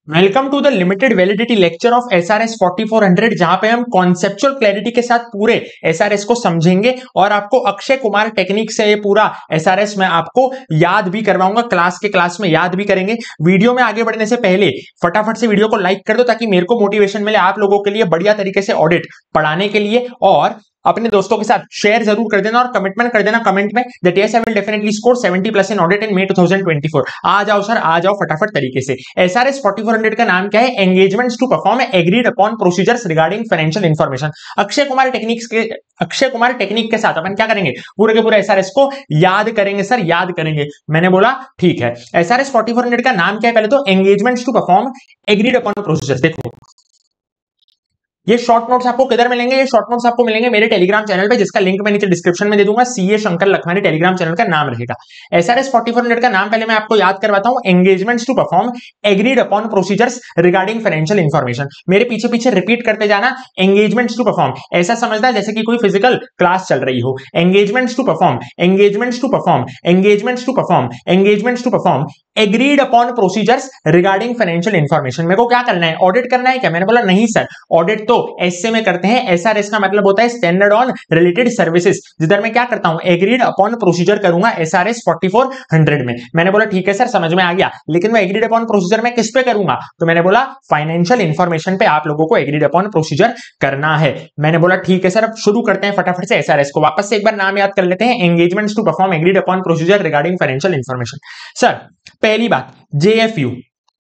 Welcome to the limited validity lecture of SRS 4400, जहां पे हम कॉन्सेप्चुअल क्लैरिटी के साथ पूरे एसआरएस को समझेंगे और आपको अक्षय कुमार टेक्निक से ये पूरा एसआरएस मैं आपको याद भी करवाऊंगा, क्लास में याद भी करेंगे। वीडियो में आगे बढ़ने से पहले फटाफट से वीडियो को लाइक कर दो ताकि मेरे को मोटिवेशन मिले आप लोगों के लिए बढ़िया तरीके से ऑडिट पढ़ाने के लिए, और अपने दोस्तों के साथ शेयर जरूर कर देना और कमिटमेंट कर देना कमेंट में that yes I will definitely score 70+ in audit in May 2024। आ जाओ सर, आ जाओ फटाफट तरीके से। एसआरएस 4400 का नाम क्या है? Engagements to perform agreed upon procedures regarding financial information. Akshay Kumar technique के साथ अपन क्या करेंगे? पूरे के पूरे एसआरएस को याद करेंगे सर, याद करेंगे। मैंने बोला ठीक है। एसआरएस 4400 का नाम क्या है? पहले तो engagements to perform agreed upon procedures. देखो ये शॉर्ट नोट्स आपको किधर मिलेंगे? ये शॉर्ट नोट्स आपको मिलेंगे मेरे टेलीग्राम चैनल पे, जिसका लिंक मैं नीचे डिस्क्रिप्शन में दे दूंगा। CA Shankar Lakhmani Telegram channel का नाम रहेगा। एसआरएस 4400 का नाम पहले मैं आपको याद करवाता हूं। Engagements to perform agreed upon procedures regarding financial information. मेरे पीछे पीछे रिपीट करते जाना। एंगेजमेंट्स टू परफॉर्म, ऐसा समझना है जैसे कि कोई फिजिकल क्लास चल रही हो। Engagements to perform, engagements to perform, engagements to perform, engagements to perform agreed upon procedures regarding financial information. मेरे को क्या करना है? ऑडिट करना है क्या? मैंने बोला नहीं सर, ऑडिट तो एसए में करते हैं। एसआरएस का मतलब होता है स्टैंडर्ड ऑन रिलेटेड सर्विसेज, जिधर मैं क्या करता हूं? एग्रीड अपॉन प्रोसीजर करूंगा एसआरएस 4400 में। मैंने बोला ठीक है सर, समझ में आ गया, लेकिन मैं एग्रीड अपॉन प्रोसीजर में किस पे करूंगा? तो मैंने बोला फाइनेंशियल इंफॉर्मेशन पे आप लोगों को एग्रीड अपॉन प्रोसीजर करना है। मैंने बोला ठीक है सर, अब शुरू करते हैं फटाफट से एसआरएस को। वापस से एक बार नाम याद कर लेते हैं। Engagements to perform agreed upon procedure regarding financial information. Sir पहली बात, जेएफयू।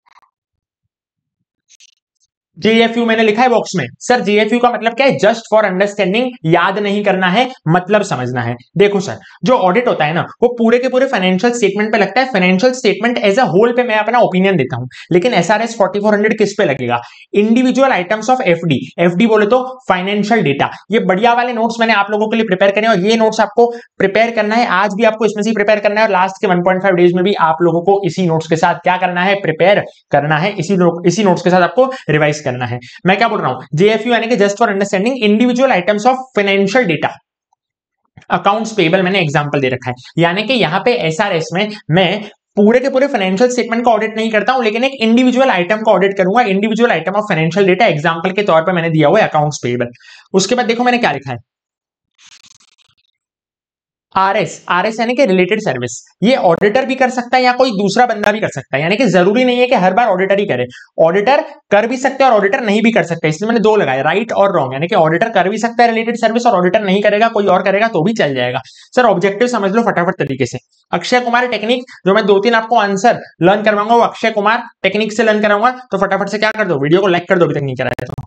जेएफयू मैंने लिखा है बॉक्स में। सर जेएफयू का मतलब क्या है? जस्ट फॉर अंडरस्टैंडिंग, याद नहीं करना है, मतलब समझना है। देखो सर, जो ऑडिट होता है ना, वो पूरे के पूरे फाइनेंशियल स्टेटमेंट पे लगता है। Financial statement as a whole पे मैं अपना ओपिनियन देता हूं, लेकिन एसआरएस 4400 किस पे लगेगा? Individual items of FD. FD बोले तो फाइनेंशियल डेटा। ये बढ़िया वाले नोट्स मैंने आप लोगों के लिए प्रिपेयर करे, और ये नोट्स आपको प्रिपेयर करना है। आज भी आपको इसमें से प्रिपेयर करना है, और लास्ट के 1.5 डेज में भी आप लोगों को इसी नोट्स के साथ क्या करना है? प्रिपेयर करना है। इसी नोट्स के साथ आपको रिवाइज करना है। मैं क्या बोल रहा हूं? जेएफयू यानी कि just for understanding individual items of financial data. Accounts payable मैंने एग्जांपल दे रखा है, यानी कि यहां पे एसआरएस में मैं पूरे के पूरे फाइनेंशियल स्टेटमेंट का ऑडिट नहीं करता हूं, लेकिन एक इंडिविजुअल आइटम का ऑडिट करूंगा। Individual item of financial data example के तौर पे मैंने दिया हुआ है अकाउंट्स पेबल। उसके बाद देखो मैंने क्या लिखा है, आरएस। आरएस यानी कि रिलेटेड सर्विस। ये ऑडिटर भी कर सकता है या कोई दूसरा बंदा भी कर सकता है, यानी कि जरूरी नहीं है कि हर बार ऑडिटर ही करे। ऑडिटर कर भी सकते हैं और ऑडिटर नहीं भी कर सकते, इसलिए मैंने दो लगाए, राइट और रॉन्ग। यानी कि ऑडिटर कर भी सकता है रिलेटेड सर्विस, और ऑडिटर नहीं करेगा, कोई और करेगा तो भी चल जाएगा। सर ऑब्जेक्टिव समझ लो फटाफट तरीके से। अक्षय कुमार टेक्निक, जो मैं 2-3 आपको आंसर लर्न करवाऊंगा वो अक्षय कुमार टेक्निक से लर्न कराऊंगा। तो फटाफट से क्या कर दो, वीडियो को लाइक कर दो अभी तक नहीं करा है तो।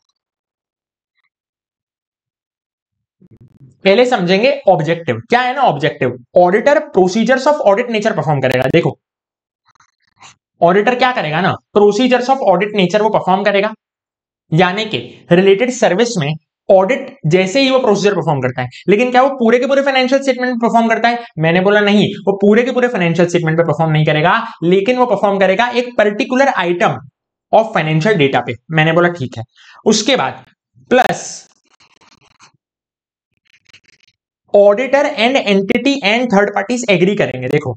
पहले समझेंगे ऑब्जेक्टिव। क्या है ना objective? Auditor procedures of audit nature perform करेगा। देखो ऑडिटर क्या करेगा ना, प्रोसीजर्स ऑफ ऑडिट नेचर वो परफॉर्म करेगा, यानी कि रिलेटेड सर्विस में ऑडिट जैसे ही वो प्रोसीजर परफॉर्म करता है। लेकिन क्या वो पूरे के पूरे फाइनेंशियल स्टेटमेंट में परफॉर्म करता है? मैंने बोला नहीं, वो पूरे के पूरे फाइनेंशियल स्टेटमेंट पे परफॉर्म नहीं करेगा, लेकिन वो परफॉर्म करेगा एक particular item of financial data पे। मैंने बोला ठीक है। उसके बाद plus auditor and entity and third parties agree करेंगे। देखो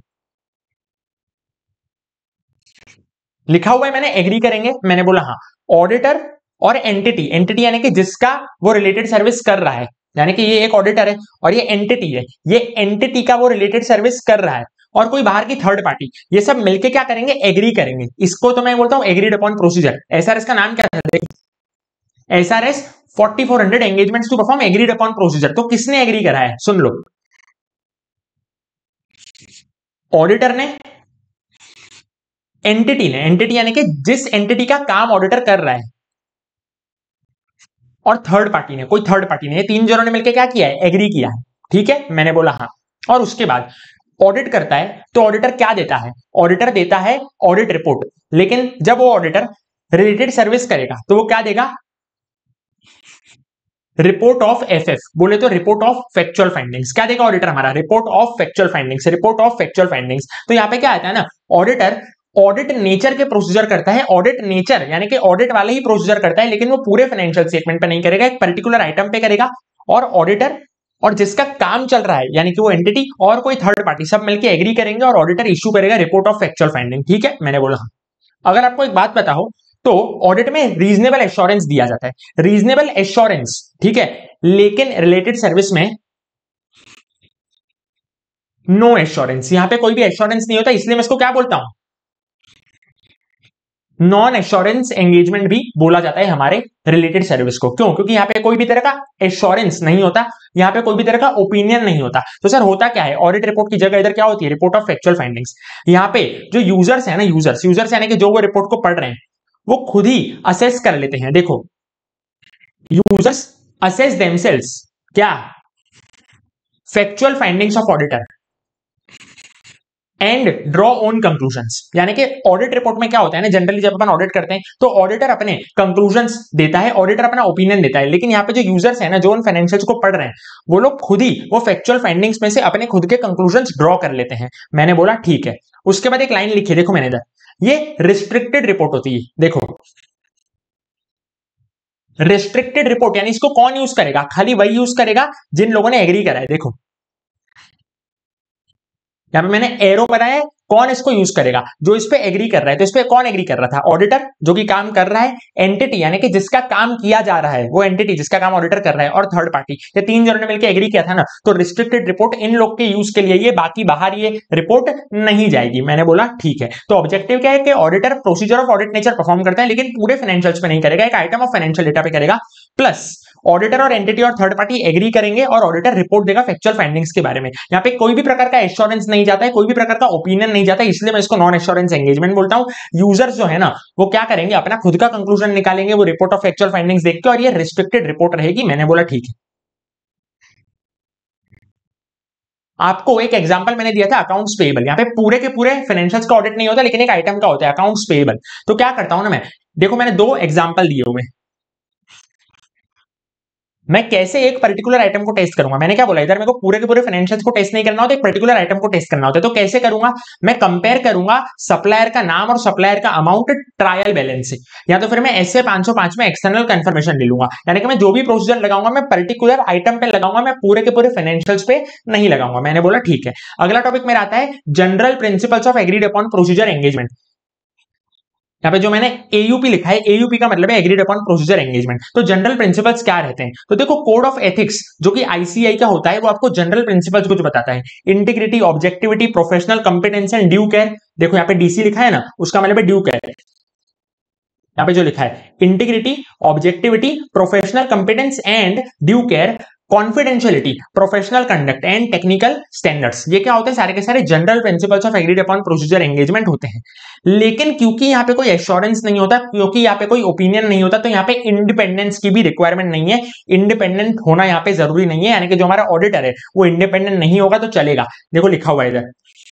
लिखा हुआ है मैंने, एग्री करेंगे। मैंने बोला हाँ, ऑडिटर और एंटिटी। एंटिटी यानी कि जिसका वो रिलेटेड सर्विस कर रहा है, यानी कि ये एक ऑडिटर है और ये एंटिटी है, ये एंटिटी का वो रिलेटेड सर्विस कर रहा है, और कोई बाहर की थर्ड पार्टी, ये सब मिलके क्या करेंगे? एग्री करेंगे। इसको तो मैं बोलता हूं एग्रीड अपॉन प्रोसीजर। एसआरएस का नाम क्या था? SRS 4400 engagements to perform agreed upon procedure. तो किसने एग्री करा है? सुन लो, ऑडिटर ने, एंटिटी ने। एंटिटी यानी कि जिस एंटिटी का काम ऑडिटर कर रहा है, और थर्ड पार्टी ने, कोई थर्ड पार्टी ने। ये तीन जनों ने मिलकर क्या किया है? एग्री किया है। ठीक है, मैंने बोला हाँ। और उसके बाद ऑडिट करता है तो ऑडिटर क्या देता है? ऑडिटर देता है ऑडिट रिपोर्ट। लेकिन जब वो ऑडिटर रिलेटेड सर्विस करेगा तो वो क्या देगा? रिपोर्ट ऑफ एफएफ, बोले तो रिपोर्ट ऑफ फैक्चुअल फाइंडिंग्स। क्या देगा ऑडिटर हमारा? Report of factual findings. Report of factual findings. तो यहां पे क्या आता है ना, ऑडिटर ऑडिट नेचर के प्रोसीजर करता है। ऑडिट नेचर यानी कि ऑडिट वाले ही प्रोसीजर करता है, लेकिन वो पूरे फाइनेंशियल स्टेटमेंट पे नहीं करेगा, एक पर्टिकुलर आइटम पे करेगा। और ऑडिटर और जिसका काम चल रहा है, यानी कि वो एंटिटी और कोई थर्ड पार्टी, सब मिलकर एग्री करेंगे और ऑडिटर इश्यू करेगा रिपोर्ट ऑफ फैक्चुअल फाइंडिंग। ठीक है, मैंने बोला हाँ। अगर आपको एक बात पता हो, तो ऑडिट में रीजनेबल एश्योरेंस दिया जाता है, रीजनेबल एश्योरेंस, ठीक है, लेकिन रिलेटेड सर्विस में नो एश्योरेंस, यहां पे कोई भी एश्योरेंस नहीं होता, इसलिए मैं इसको क्या बोलता हूं, नॉन एश्योरेंस एंगेजमेंट भी बोला जाता है हमारे रिलेटेड सर्विस को। क्यों? क्योंकि यहां पे कोई भी तरह का एश्योरेंस नहीं होता, यहां पे कोई भी तरह का ओपिनियन नहीं होता। तो सर होता क्या है, ऑडिट रिपोर्ट की जगह इधर क्या होती है, रिपोर्ट ऑफ फैक्चुअल फाइंडिंग्स। यहां पे जो यूजर्स है ना, यूजर्स यानी कि जो वो रिपोर्ट को पढ़ रहे हैं, वो खुद ही असेस कर लेते हैं। देखो, यूजर्स असेस देमसेल्व्स क्या, factual findings of auditor and draw own conclusions. यानी कि ऑडिट रिपोर्ट में क्या होता है ना, जनरली जब अपन ऑडिट करते हैं तो ऑडिटर अपने कंक्लूजन्स देता है, ऑडिटर अपना ओपिनियन देता है, लेकिन यहाँ पे जो यूजर्स है ना, जो उन फाइनेंशियल्स को पढ़ रहे हैं, वो लोग खुद ही वो फैक्चुअल फाइंडिंग्स में से अपने खुद के कंक्लूजन्स ड्रॉ कर लेते हैं। मैंने बोला ठीक है। उसके बाद एक लाइन लिखी, देखो मैंने इधर, ये रिस्ट्रिक्टेड रिपोर्ट होती है। देखो, रिस्ट्रिक्टेड रिपोर्ट यानी इसको कौन यूज करेगा, खाली वही यूज करेगा जिन लोगों ने एग्री करा है। देखो यहां पे मैंने एरो बनाया है, कौन इसको यूज करेगा, जो इस पे एग्री कर रहा है। तो इस पे कौन एग्री कर रहा था, ऑडिटर जो कि काम कर रहा है, एंटिटी यानी कि जिसका काम किया जा रहा है वो एंटिटी जिसका काम ऑडिटर कर रहा है, और थर्ड पार्टी। ये तीन जनों ने मिलकर एग्री किया था ना, तो रिस्ट्रिक्टेड रिपोर्ट इन लोग के यूज के लिए, ये बाकी बाहर ये रिपोर्ट नहीं जाएगी। मैंने बोला ठीक है। तो ऑब्जेक्टिव क्या है कि auditor procedure of audit nature perform करता है, लेकिन पूरे फाइनेंशियल्स पे नहीं करेगा, एक आइटम ऑफ फाइनेंशियल डेटा पे करेगा। प्लस ऑडिटर और एंटिटी और थर्ड पार्टी एग्री करेंगे और ऑडिटर रिपोर्ट देगा फैक्चुअल फाइंडिंग्स के बारे में। यहाँ पे कोई भी प्रकार का एश्योरेंस नहीं जाता है, कोई भी प्रकार का ओपिनियन नहीं जाता है, इसलिए मैं इसको नॉन एश्योरेंस एंगेजमेंट बोलता हूं। यूजर्स जो है ना, वो क्या करेंगे, अपना खुद का कंक्लूजन निकालेंगे, वो रिपोर्ट ऑफ फैक्चुअल फाइंडिंग्स देख के, और ये रिस्ट्रिक्टेड रिपोर्ट रहेगी। मैंने बोला ठीक है। आपको एक एग्जांपल मैंने दिया था अकाउंट्स पेएबल, यहाँ पे पूरे के पूरे फाइनेंशियल्स का ऑडिट नहीं होता, लेकिन एक आइटम का होता है अकाउंट्स पेएबल। तो क्या करता हूं ना मैं, देखो मैंने दो एग्जांपल दिए हुए, मैं कैसे एक पर्टिकुलर आइटम को टेस्ट करूंगा। मैंने क्या बोला, इधर मेरे को पूरे के पूरे फाइनेंशियल्स को टेस्ट नहीं करना होता, एक पर्टिकुलर आइटम को टेस्ट करना होता है। तो कैसे करूंगा, मैं कंपेयर करूंगा सप्लायर का नाम और सप्लायर का अमाउंट ट्रायल बैलेंस से, या तो फिर मैं ऐसे 505 में एक्सटर्नल कंफर्मेशन ले लूंगा। यानी कि मैं जो भी प्रोसीजर लगाऊंगा, मैं पर्टिकुलर आइटम पे लगाऊंगा, मैं पूरे के पूरे फाइनेंशियल्स पे नहीं लगाऊंगा। मैंने बोला ठीक है। अगला टॉपिक मेरा आता है general principles of agreed upon procedure engagement. यहाँ पे जो मैंने एयूपी लिखा है, एयूपी का मतलब है एग्रीड अपॉन प्रोसीजर एंगेजमेंट। तो जनरल प्रिंसिपल्स क्या रहते हैं, तो देखो कोड ऑफ एथिक्स जो कि आईसीआई का होता है, वो आपको जनरल प्रिंसिपल्स कुछ बताता है। Integrity, objectivity, professional competence and due care. देखो यहाँ पे डीसी लिखा है ना, उसका मतलब है ड्यू केयर। यहाँ पे जो लिखा है integrity, objectivity, professional competence and due care, confidentiality, professional conduct and technical standards, ये क्या होते हैं, सारे के सारे general principles of agreed upon procedure engagement होते हैं। लेकिन क्योंकि यहाँ पे कोई एश्योरेंस नहीं होता, क्योंकि यहाँ पे कोई ओपिनियन नहीं होता, तो यहाँ पे इंडिपेंडेंस की भी रिक्वायरमेंट नहीं है। इंडिपेंडेंट होना यहाँ पे जरूरी नहीं है, यानी कि जो हमारा ऑडिटर है वो इंडिपेंडेंट नहीं होगा तो चलेगा। देखो लिखा हुआ है इधर,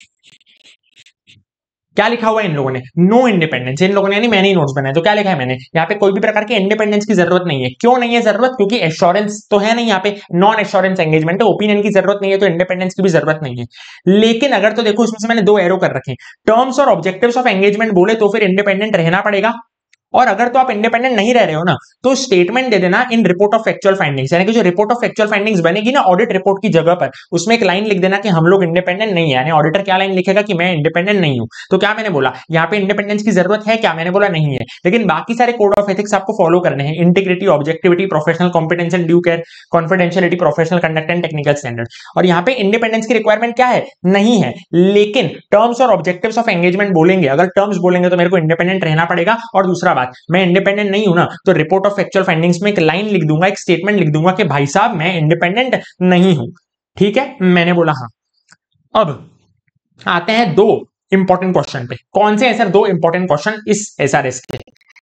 क्या लिखा हुआ है इन लोगों ने, नो इंडिपेंडेंस। इन लोगों ने, यानी मैंने ही नोट्स बनाए, तो क्या लिखा है मैंने, यहाँ पे कोई भी प्रकार के इंडिपेंडेंस की जरूरत नहीं है। क्यों नहीं है जरूरत, क्योंकि एश्योरेंस तो है नहीं, यहाँ पे नॉन एश्योरेंस एंगेजमेंट है, ओपिनियन की जरूरत नहीं है, तो इंडिपेंडेंस की भी जरूरत नहीं है। लेकिन अगर तो देखो इसमें से मैंने दो एरो कर रखे, टर्म्स और ऑब्जेक्टिव्स ऑफ एंगेजमेंट बोले तो फिर इंडिपेंडेंट रहना पड़ेगा। और अगर तो आप इंडिपेंडेंट नहीं रह रहे हो ना, तो स्टेटमेंट दे देना in report of factual findings, यानी कि जो रिपोर्ट ऑफ फैक्चुअल फाइंडिंग्स बनेगी ना ऑडिट रिपोर्ट की जगह पर, उसमें एक लाइन लिख देना कि हम लोग इंडिपेंडेंट नहीं है। यानी ऑडिटर क्या लाइन लिखेगा कि मैं इंडिपेंडेंट नहीं हूं। तो क्या मैंने बोला, यहाँ पे इंडिपेंडेंस की जरूरत है क्या, मैंने बोला नहीं है, लेकिन बाकी सारे कोड ऑफ एथिक्स आपको फॉलो करने हैं। Integrity, objectivity, professional competence and due care, confidentiality, professional conduct and technical standard. और यहाँ पे इंडिपेंडेंस की रिक्वायरमेंट क्या है, नहीं है, लेकिन टर्म्स और ऑब्जेक्टिव्स ऑफ एंगेजमेंट बोलेंगे। अगर टर्म्स बोलेंगे तो मेरे को इंडिपेंडेंट रहना पड़ेगा, और दूसरा बात, मैं इंडिपेंडेंट नहीं हूं ना, तो रिपोर्ट ऑफ फैक्चुअल फाइंडिंग्स में एक लाइन लिख दूंगा, एक स्टेटमेंट लिख दूंगा कि भाई साहब मैं इंडिपेंडेंट नहीं हूं। ठीक है, मैंने बोला हाँ। अब आते हैं दो इंपॉर्टेंट क्वेश्चन पे। कौन से हैं सर दो इंपॉर्टेंट क्वेश्चन इस एसआरएस के।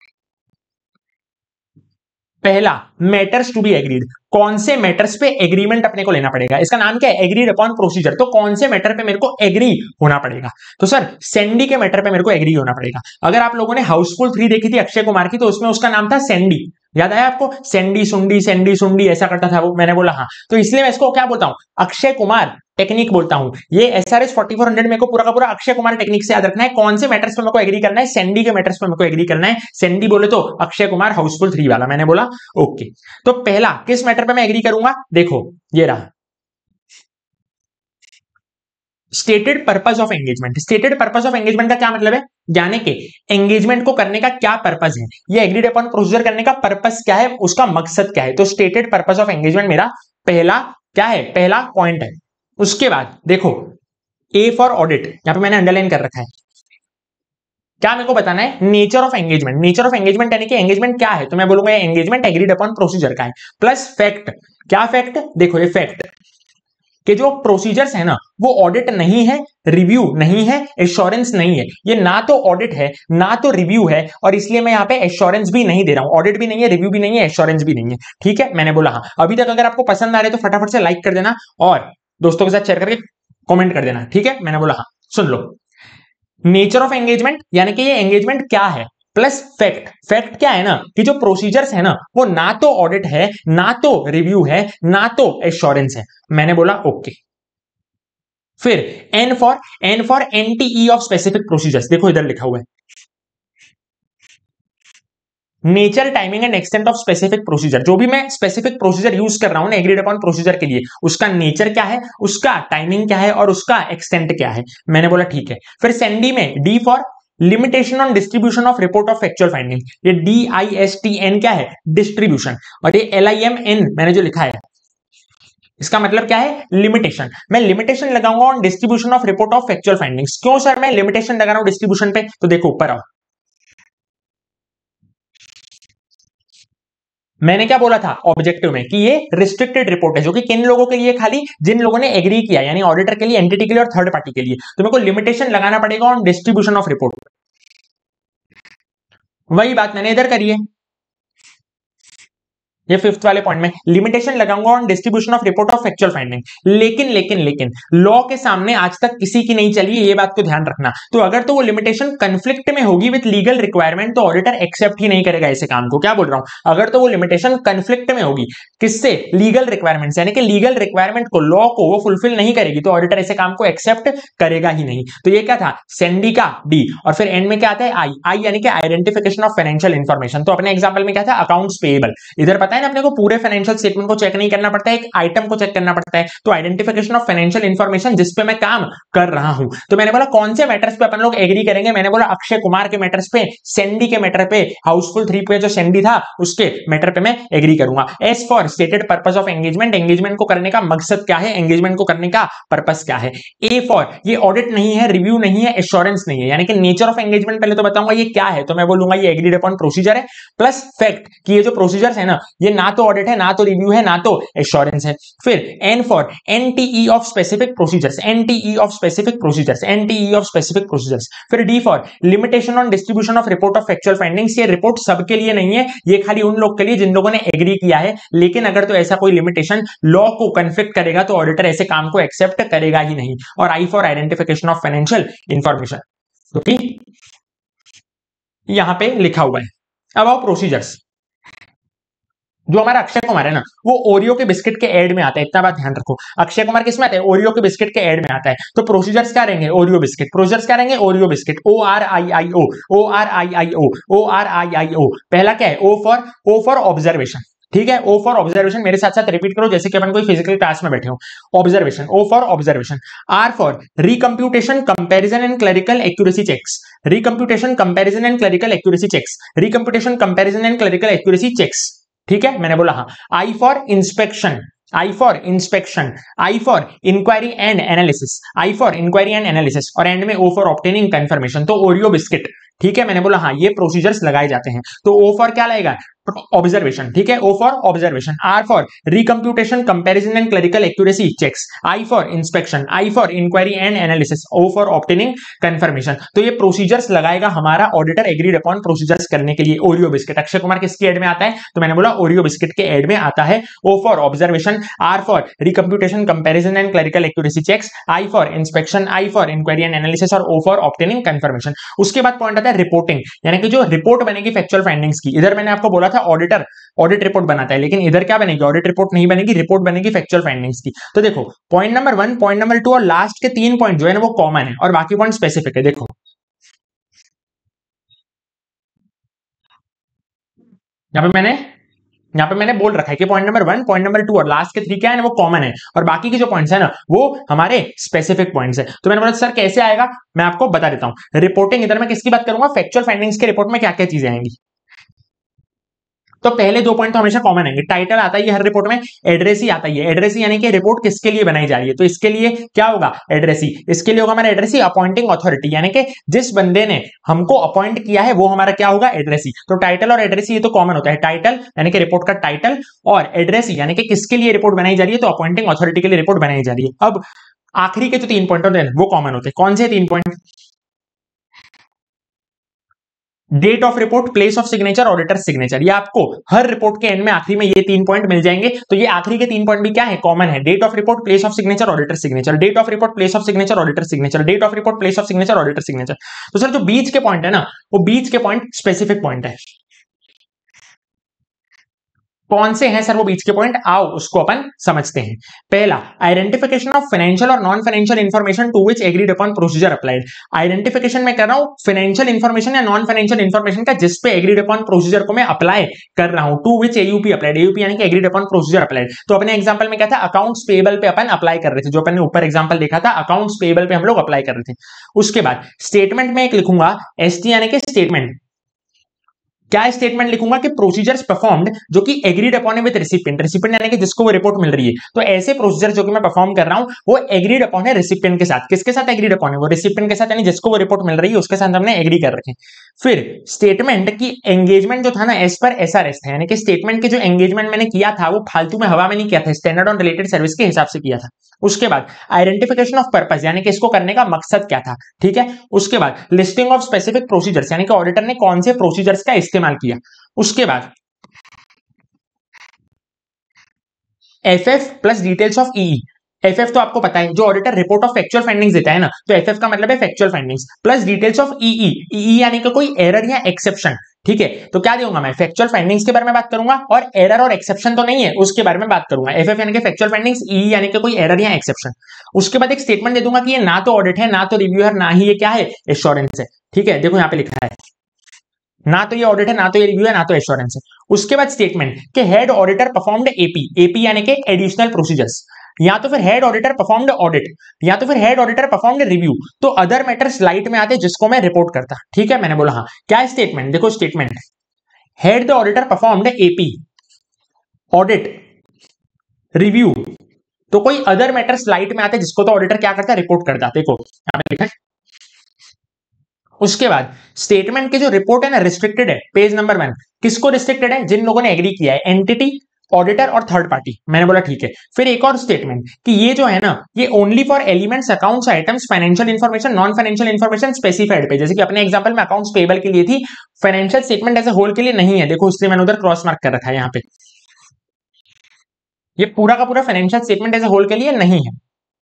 पहला, मैटर्स टू बी एग्रीड, कौन से मैटर्स पे एग्रीमेंट अपने को लेना पड़ेगा। इसका नाम क्या है, एग्रीड अपॉन प्रोसीजर। तो कौन से मैटर पे मेरे को एग्री होना पड़ेगा, तो सर सैंडी के मैटर पे मेरे को एग्री होना पड़ेगा। अगर आप लोगों ने हाउसफुल 3 देखी थी अक्षय कुमार की, तो उसमें उसका नाम था सैंडी, याद आया आपको, सैंडी सुंडी ऐसा करता था वो। मैंने बोला हाँ, तो इसलिए मैं इसको क्या बोलता हूं, अक्षय कुमार टेक्निक बोलता हूं। ये एसआरएस 4400 मेरे को पूरा का पूरा अक्षय कुमार टेक्निक से याद रखना है। कौन से मैटर्स पे मेरे को एग्री करना है, सैंडी के मैटर्स पे मेरे को एग्री करना है। सैंडी बोले तो अक्षय कुमार हाउसफुल 3 वाला। मैंने बोला ओके। तो पहला किस मैटर पे मैं एग्री करूंगा, देखो ये रहा, stated purpose of engagement, stated purpose of engagement का क्या मतलब है, यानी कि एंगेजमेंट को करने का क्या पर्पस है, ये एग्रीड अपॉन प्रोसीजर करने का पर्पस क्या है, उसका मकसद क्या है। तो स्टेटेड पर्पस ऑफ एंगेजमेंट मेरा पहला क्या है, पहला पॉइंट है। उसके बाद देखो ए फॉर ऑडिट, यहां पे मैंने अंडरलाइन कर रखा है, क्या मेरे को बताना है, nature of engagement. Nature of engagement यानी कि एंगेजमेंट क्या है, तो मैं बोलूंगा एंगेजमेंट एग्रीड अपॉन प्रोसीजर का है। प्लस फैक्ट, क्या फैक्ट, देखो ये फैक्ट कि जो प्रोसीजर्स है ना वो ऑडिट नहीं है, रिव्यू नहीं है, एश्योरेंस नहीं है। ये ना तो ऑडिट है ना तो रिव्यू है, और इसलिए मैं यहां पे एश्योरेंस भी नहीं दे रहा हूं। ऑडिट भी नहीं है, रिव्यू भी नहीं है, एश्योरेंस भी नहीं है। ठीक है, मैंने बोला हाँ। अभी तक अगर आपको पसंद आ रहे तो फटाफट से लाइक कर देना और दोस्तों के साथ शेयर करके कमेंट कर देना। ठीक है, मैंने बोला हाँ। सुन लो, नेचर ऑफ एंगेजमेंट यानी कि ये एंगेजमेंट क्या है, प्लस फैक्ट। फैक्ट क्या है ना कि जो प्रोसीजर्स है ना वो ना तो ऑडिट है ना तो रिव्यू है ना तो एश्योरेंस है। मैंने बोला ओके। फिर N for NTE of specific procedures, देखो इधर लिखा हुआ है nature, timing and extent of specific procedure. जो भी मैं स्पेसिफिक प्रोसीजर यूज कर रहा हूं ना एग्रीड अपॉन प्रोसीजर के लिए, उसका नेचर क्या है, उसका टाइमिंग क्या है और उसका एक्सटेंट क्या है। मैंने बोला ठीक है। फिर सेंडी में D for limitation on distribution of report of factual finding, ये DISTN क्या है, डिस्ट्रीब्यूशन, और ये LIMN मैंने जो लिखा है इसका मतलब क्या है, लिमिटेशन। मैं लिमिटेशन लगाऊंगा on distribution of report of factual findings. क्यों सर मैं लिमिटेशन लगा रहा हूं डिस्ट्रीब्यूशन पे, तो देखो ऊपर आओ, मैंने क्या बोला था ऑब्जेक्टिव में कि ये रिस्ट्रिक्टेड रिपोर्ट है, जो कि किन लोगों के लिए, खाली जिन लोगों ने एग्री किया, यानी ऑडिटर के लिए, एंटिटी के लिए और थर्ड पार्टी के लिए। तो मेरे को लिमिटेशन लगाना पड़ेगा ऑन डिस्ट्रीब्यूशन ऑफ रिपोर्ट। वही बात मैंने इधर करी है, ये फिफ्थ वाले पॉइंट में लिमिटेशन लगाऊंगा on distribution of report of factual finding. लेकिन लॉ के सामने आज तक किसी की नहीं चली है, ये बात को ध्यान रखना। तो अगर तो वो लिमिटेशन कंफ्लिक्ट में होगी विद लीगल रिक्वायरमेंट तो ऑडिटर एक्सेप्ट ही नहीं करेगा ऐसे काम को। क्या बोल रहा हूं, अगर तो वो लिमिटेशन कंफ्लिक्ट में होगी किससे, लीगल रिक्वायरमेंट, यानी कि लीगल रिक्वायरमेंट को, लॉ को वो फुलफिल नहीं करेगी तो ऑडिटर ऐसे काम को एक्सेप्ट करेगा ही नहीं। तो ये क्या था, सेंडी का डी, और फिर एंड में क्या आता है आई यानी कि आइडेंटिफिकेशन ऑफ फाइनेंशियल इंफॉर्मेशन। तो अपने एग्जांपल में क्या था, अकाउंट्स पेएबल। इधर पता है ना अपने को पूरे फाइनेंशियल स्टेटमेंट को चेक नहीं करना पड़ता है, एक आइटम को चेक करना पड़ता है। तो आइडेंटिफिकेशन ऑफ फाइनेंशियल इंफॉर्मेशन जिस पे मैं काम कर रहा हूं। तो मैंने बोला कौन से मैटर्स पे अपन लोग एग्री करेंगे, मैंने बोला अक्षय कुमार के मैटर्स पे, सेंडी के मैटर पे, हाउसफुल 3 पे जो सेंडी था उसके मैटर पे मैं एग्री करूंगा। S for stated purpose of engagement, engagement को करने का मकसद क्या है, एंगेजमेंट को करने का पर्पस क्या है। ए फॉर ये ऑडिट नहीं है, रिव्यू नहीं है, एश्योरेंस नहीं है, यानी कि नेचर ऑफ एंगेजमेंट पहले तो बताऊंगा ये क्या है, तो मैं बोलूंगा ये एग्रीड अपॉन प्रोसीजर है। प्लस फैक्ट कि ये जो प्रोसीजर्स है ना ये ना तो ऑडिट है ना तो रिव्यू है ना तो एश्योरेंस है। फिर N for NTE of specific procedures, NTE of specific procedures, NTE of specific procedures. फिर D for limitation on distribution of report of factual findings, ये रिपोर्ट सबके लिए नहीं है, ये खाली उन लोग के लिए जिन लोगों ने एग्री किया है। लेकिन अगर तो ऐसा कोई लिमिटेशन लॉ को कन्फ्लिक्ट करेगा तो ऑडिटर ऐसे काम को एक्सेप्ट करेगा ही नहीं। और I for identification of financial information, तो ठीक यहां पे लिखा हुआ है। अब आओ प्रोसीजर्स। जो हमारा अक्षय कुमार है ना वो ओरियो के बिस्किट के एड में आता है, इतना बात ध्यान रखो। अक्षय कुमार किस में आता है, ओरियो के बिस्किट के एड में आता है। तो प्रोसीजर्स क्या रहेंगे, ओरियो बिस्किट। प्रोसीजर्स क्या रहेंगे, Oreo biscuit, ORIIO, ORIIO, ORIIO। पहला क्या है, ओ फॉर ऑब्जर्वेशन। ठीक है, ओ फॉर ऑब्जर्वेशन, मेरे साथ साथ रिपीट करो जैसे कि अपन कोई फिजिकल क्लास में बैठे हो। Observation, O for observation. R for recomputation, comparison and clerical accuracy checks, recomputation, comparison and clerical accuracy checks, recomputation, comparison and clerical accuracy checks. ठीक है, मैंने बोला हाँ। I for inspection, I for inspection, I for inquiry and analysis, I for inquiry and analysis, और end में O for obtaining confirmation. तो Oreo biscuit, ठीक है, मैंने बोला हाँ ये प्रोसीजर्स लगाए जाते हैं। तो ओ फॉर क्या लगेगा, ऑब्जर्वेशन। ठीक है, O for observation. R for recomputation, comparison and clerical accuracy checks, I for inspection, I for inquiry and analysis, O for obtaining confirmation. तो ये प्रोसीजर्स लगाएगा हमारा ऑडिटर एग्रीड अपॉन प्रोसीजर्स करने के लिए। ओरियो बिस्किट, अक्षय कुमार किसके एड में आता है, तो मैंने बोला ओरियो बिस्किट के एड में आता है। O for observation, R for recomputation, comparison and clerical accuracy checks, I for inspection, I for inquiry and analysis और ओ फॉर ऑब्टेनिंग कंफर्मेशन। उसके बाद पॉइंट आता है रिपोर्टिंग, यानी कि जो रिपोर्ट बनेगी फैक्चुअल फाइंडिंग्स की। इधर मैंने आपको बोला था ऑडिटर ऑडिट रिपोर्ट बनाता है, लेकिन इधर क्या बनेगी, ऑडिट रिपोर्ट नहीं बनेगी, रिपोर्ट बनेगी फैक्चुअल फाइंडिंग्स की। तो देखो पॉइंट नंबर 1, पॉइंट नंबर 2 और लास्ट के 3 पॉइंट जो है ना वो कॉमन है और बाकी पॉइंट स्पेसिफिक है। देखो यहां पे मैंने यहाँ पे मैंने बोल रखा है कि पॉइंट नंबर 1, पॉइंट नंबर 2 और लास्ट के 3 क्या है ना, वो कॉमन है, और बाकी के जो पॉइंट्स है ना वो हमारे स्पेसिफिक पॉइंट्स है। तो मैंने बोला सर कैसे आएगा, मैं आपको बता देता हूं। रिपोर्टिंग, इधर मैं किसकी बात करूंगा, फैक्चुअल फाइंडिंग्स के रिपोर्ट में क्या क्या चीजें आएंगी। तो पहले 2 पॉइंट तो हमेशा कॉमन आएंगे। टाइटल आता है हर रिपोर्ट में, एड्रेस ही आता है। एड्रेस यानी कि रिपोर्ट किसके लिए बनाई जा रही है, तो इसके लिए क्या होगा, एड्रेस ही। इसके लिए होगा हमारा एड्रेस ही। अपॉइंटिंग अथॉरिटी यानी कि जिस बंदे ने हमको अपॉइंट किया है वो हमारा क्या होगा, एड्रेस ही। तो टाइटल और एड्रेस ये तो कॉमन होता है। टाइटल यानी कि रिपोर्ट का टाइटल, और एड्रेस यानी कि किसके लिए रिपोर्ट बनाई जा रही है, तो अपॉइंटिंग अथॉरिटी के लिए रिपोर्ट बनाई जा रही है। अब आखिरी के जो 3 पॉइंट होते हैं वो कॉमन होते हैं। कौन से 3 point, date of report, place of signature, auditor signature. ये आपको हर रिपोर्ट के एंड में आखिरी में ये 3 पॉइंट मिल जाएंगे। तो ये आखिरी के 3 पॉइंट भी क्या है, कॉमन है। Date of report, place of signature, auditor signature. Date of report, place of signature, auditor signature. Date of report, place of signature, auditor signature. तो सर जो बीच के पॉइंट है ना, वो बीच के पॉइंट स्पेसिफिक पॉइंट है। कौन से हैं सर वो बीच के पॉइंट, आओ उसको अपन समझते हैं। पहला, आइडेंटिफिकेशन ऑफ फाइनेंशियल और non financial information to which agreed upon procedure applied. Identification में कर रहा हूं फाइनेंशियल इंफॉर्मेशन या नॉन फाइनेंशियल इंफॉर्मेशन का जिस पे एग्रीड अपॉन प्रोसीजर को मैं अप्लाई कर रहा हूं, टू विच एयूपी अप्लाइड। एयूपी यानी कि एग्रीड अपॉन प्रोसीजर अप्लाइड। तो अपने एग्जांपल में क्या था, अकाउंट्स पेएबल पे अपन अप्लाई कर रहे थे, जो अपन ने ऊपर एग्जांपल देखा था, अकाउंट्स पेएबल पे हम लोग अप्लाई कर रहे थे। उसके बाद स्टेटमेंट में एक लिखूंगा, एसटी यानी कि स्टेटमेंट। क्या स्टेटमेंट लिखूंगा कि प्रोसीजर्स परफॉर्म्ड जो कि एग्रीड अपॉन है विद रेसिपिएंट। रेसिपिएंट यानी कि जिसको वो रिपोर्ट मिल रही है। तो ऐसे प्रोसीजर जो कि मैं परफॉर्म कर रहा हूं वो एग्रीड अपॉन है रेसिपिएंट के साथ। किसके साथ एग्रीड अपॉन है, वो रेसिपिएंट के साथ, यानी जिसको वो रिपोर्ट मिल रही है उसके साथ हमने एग्री कर रखे। फिर स्टेटमेंट की एंगेजमेंट जो था ना एज पर एसआरएस था, यानी कि स्टेटमेंट के जो एंगेजमेंट मैंने किया था वो फालतू में हवा में नहीं किया था, स्टैंडर्ड ऑन रिलेटेड सर्विस के हिसाब से किया था। उसके बाद आइडेंटिफिकेशन ऑफ पर्पस यानी कि इसको करने का मकसद क्या था, ठीक है। उसके बाद लिस्टिंग ऑफ स्पेसिफिक प्रोसीजर्स यानी कि ऑडिटर ने कौन से प्रोसीजर्स का इस्तेमाल किया। उसके बाद FF plus details of EE. FF तो आपको पता है, जो auditor report of factual findings देता है ना, तो एफएफ का मतलब है factual findings, plus details of EE. EE यानी कि कोई एरर या एक्सेप्शन, ठीक है। तो क्या दूंगा मैं, फैक्चुअल फाइंडिंग्स के बारे में बात करूंगा, और एरर और एक्सेप्शन तो नहीं है उसके बारे में बात करूंगा। एफएफ यानी कि फैक्चुअल फाइंडिंग्स, ईई यानी कि कोई एरर या एक्सेप्शन। उसके बाद एक स्टेटमेंट दे दूंगा कि ये ना तो ऑडिट है, ना तो रिव्यू है, ना ही ये क्या है, एश्योरेंस है, ठीक है। देखो यहाँ पे लिखा है, ना तो ये ऑडिट है, ना तो ये रिव्यू है, ना तो एश्योरेंस है। उसके बाद स्टेटमेंट के had auditor performed AP. AP यानी कि एडिशनल प्रोसीजर्स, या तो फिर हेड ऑडिटर परफॉर्म्ड ऑडिट, या तो फिर हेड ऑडिटर परफॉर्म्ड रिव्यू। तो अदर मैटर्स लाइट में आते जिसको मैं रिपोर्ट करता, ठीक है। मैंने बोला हाँ, क्या स्टेटमेंट, देखो statement, had the auditor performed AP, audit, review. तो कोई अदर मैटर्स लाइट में आते जिसको तो ऑडिटर क्या करता है, रिपोर्ट करता। देखो यहां पे लिखा है। उसके बाद स्टेटमेंट की जो रिपोर्ट है ना रिस्ट्रिक्टेड है, पेज नंबर 1। किसको रिस्ट्रिक्टेड है, जिन लोगों ने एग्री किया है, एंटिटी, ऑडिटर और थर्ड पार्टी। मैंने बोला ठीक है। फिर एक और स्टेटमेंट कि ये जो है ना, ये only for elements, accounts, items, financial information, non financial information specified पे। जैसे कि अपने एग्जांपल में अकाउंट्स पेएबल के लिए थी, financial statement as a whole के लिए नहीं है। देखो इसलिए मैंने उधर क्रॉस मार्क कर रखा है यहाँ पे। ये पूरा का पूरा financial statement as a whole के लिए नहीं है।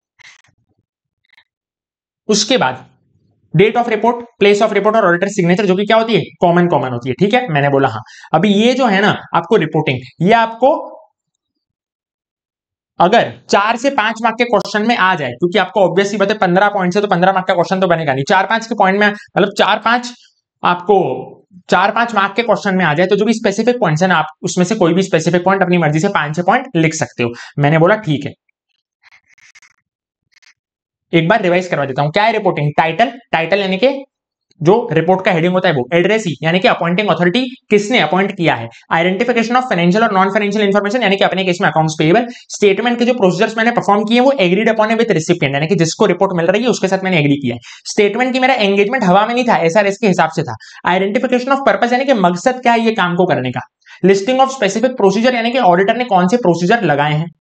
उसके बाद date of report, place of report और ऑडिटर सिग्नेचर, जो कि क्या होती है, कॉमन होती है, ठीक है। मैंने बोला हाँ। अभी ये जो है ना आपको रिपोर्टिंग, ये आपको अगर 4 से 5 मार्क के क्वेश्चन में आ जाए, क्योंकि आपको ऑब्वियसली बात है 15 पॉइंट से तो 15 मार्क का क्वेश्चन तो बनेगा नहीं, 4-5 के पॉइंट में, मतलब 4-5 आपको 4-5 मार्क के क्वेश्चन में आ जाए, तो जो भी स्पेसिफिक पॉइंट्स है ना, आप उसमें से कोई भी स्पेसिफिक पॉइंट अपनी मर्जी से 5-6 पॉइंट लिख सकते हो। मैंने बोला ठीक है। एक बार रिवाइज करवा देता हूं, क्या है रिपोर्टिंग, टाइटल, टाइटल यानी कि जो रिपोर्ट का हेडिंग होता है वो, एड्रेसी यानी कि अपॉइंटिंग अथॉरिटी, किसने अपॉइंट किया है, आइडेंटिफिकेशन ऑफ फाइनेंशियल और नॉन फाइनेंशियल इंफॉर्मेशन यानी कि अपने केस में अकाउंट्स पेएबल, स्टेटमेंट के जो प्रोसीजर्स मैंने परफॉर्म किए वो एग्रीड अपॉन है विद रेसिपिएंट यानी कि जिसको रिपोर्ट मिल रही है उसके साथ मैंने एग्री किया है। स्टेटमेंट की मेरा एंगेजमेंट हवा में नहीं था, एसआरएस के हिसाब से था। आइडेंटिफिकेशन ऑफ पर्पस यानी कि मकसद क्या है ये काम को करने का। लिस्टिंग ऑफ स्पेसिफिक प्रोसीजर यानी कि ऑडिटर ने कौन से प्रोसीजर लगाए हैं।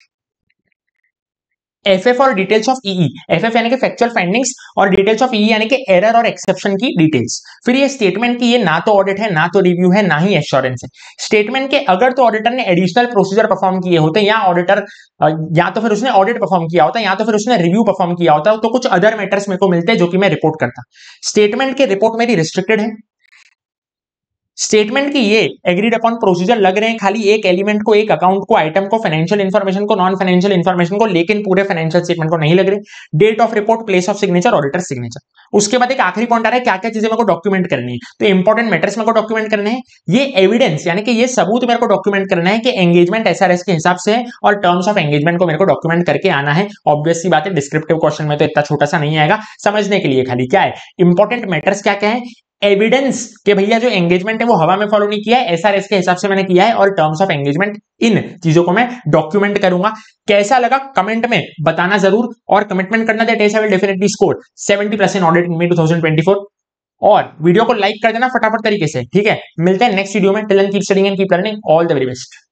एफएफ और डिटेल्स ऑफ ईई, एफएफ यानी कि फैक्चुअल फाइंडिंग्स, और डिटेल्स ऑफ ईई यानी कि एरर और एक्सेप्शन की डिटेल्स। फिर ये स्टेटमेंट की ये ना तो ऑडिट है, ना तो रिव्यू है, ना ही एश्योरेंस है। स्टेटमेंट के अगर तो ऑडिटर ने एडिशनल प्रोसीजर परफॉर्म किए होते, या ऑडिटर या तो फिर उसने ऑडिट परफॉर्म किया होता, या तो फिर उसने रिव्यू परफॉर्म किया होता, तो कुछ अदर मैटर्स मेरे को मिलते हैं जो कि मैं रिपोर्ट करता। स्टेटमेंट के रिपोर्ट मेरी रिस्ट्रिक्टेड है, स्टेटमेंट की ये एग्रीड अपॉन प्रोसीजर लग रहे हैं खाली एक एलिमेंट को, एक अकाउंट को, आइटम को, फाइनेंशियल इन्फॉर्मेशन को, नॉन फाइनेंशियल इन्फॉर्मेशन को, लेकिन पूरे फाइनेंशियल स्टेटमेंट को नहीं लग रहे। Date of report, place of signature, auditor signature. उसके बाद एक आखिरी पॉइंट आ रहा है क्या क्या चीजें मेरे को डॉक्यूमेंट करनी है। तो इंपॉर्टेंट मैटर्स मेरे को डॉक्यूमेंट करने हैं, ये एविडेंस यानी कि ये सबूत मेरे को डॉक्यूमेंट करना है कि एंगेजमेंट एसआरएस के हिसाब से है और टर्म्स ऑफ एंगेजमेंट को मेरे को डॉक्यूमेंट करके आना है। ऑब्वियस सी बात है, डिस्क्रिप्टिव क्वेश्चन में तो इतना छोटा सा नहीं आएगा, समझने के लिए खाली क्या है इंपॉर्टेंट मैटर्स क्या क्या है, एविडेंस के भैया जो एंगेजमेंट है वो हवा में फॉलो नहीं किया है, एसआरएस के हिसाब से मैंने किया है, और टर्म्स ऑफ एंगेजमेंट, इन चीजों को मैं डॉक्यूमेंट करूंगा। कैसा लगा कमेंट में बताना जरूर, और कमिटमेंट करना that as I will definitely score 70% audit in 2024, और वीडियो को लाइक कर देना फटाफट तरीके से, ठीक है। मिलते हैं नेक्स्ट वीडियो में, till then keep studying and keep learning, all the very best.